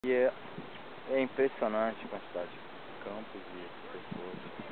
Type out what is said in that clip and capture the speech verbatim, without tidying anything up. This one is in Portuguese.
E é, é impressionante a quantidade de campos e pessoas.